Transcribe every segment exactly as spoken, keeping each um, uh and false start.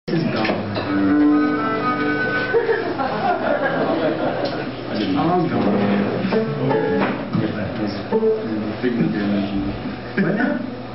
This is gone. I'm gone. What now?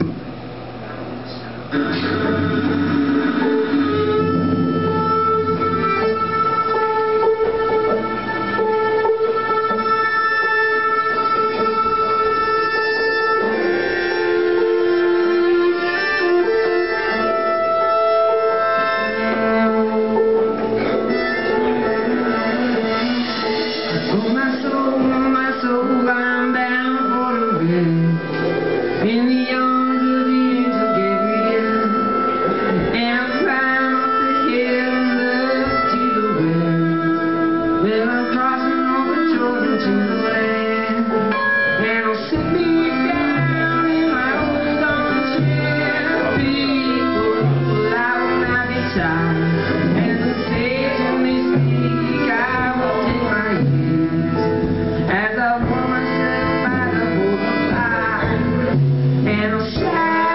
In the arms of the angel Gabriel, and I climb up the hill and look to the west. Well, I'm crossing over Jordan to the land, and I'll sit me down in my old armchair. People, well, I will not be tired, and the stage when they speak, I will take my ears as I warm myself by the golden fire. And I'll shout,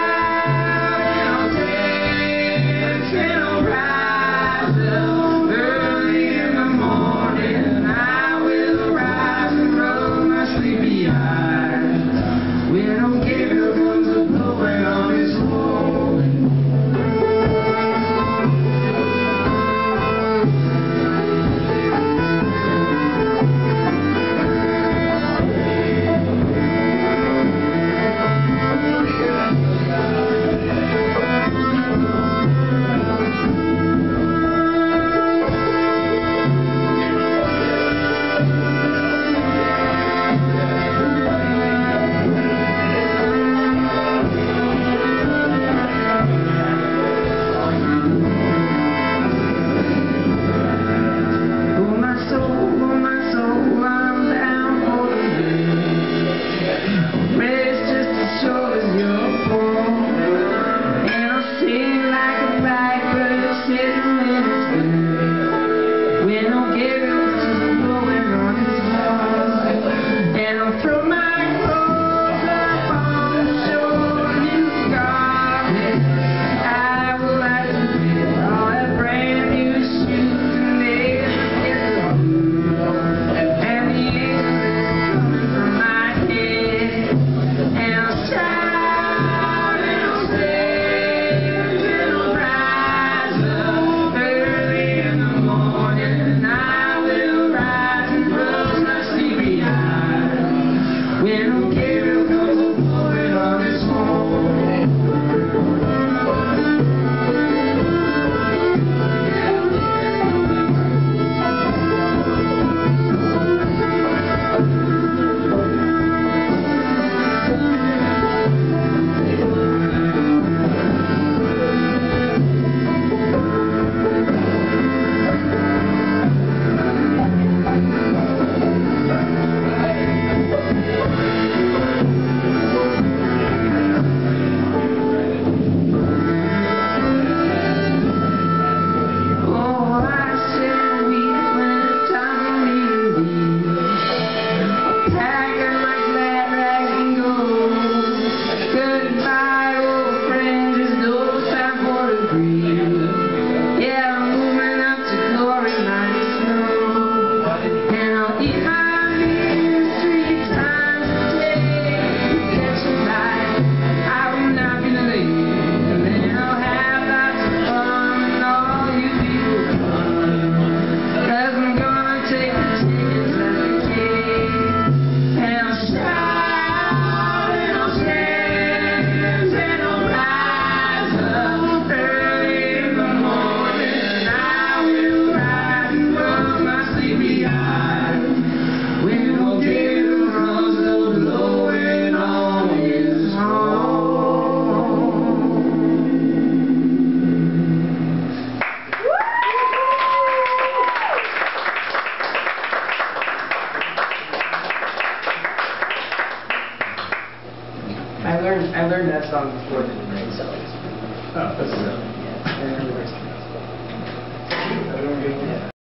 and I'll dance, and I'll rise up early in the morning. I will rise and rub my sleepy eyes when old Gabriel comes a-blowing on his horn. I learned I learned that song before the rain, so. Oh, that's good. Yeah, I remember the rest of it.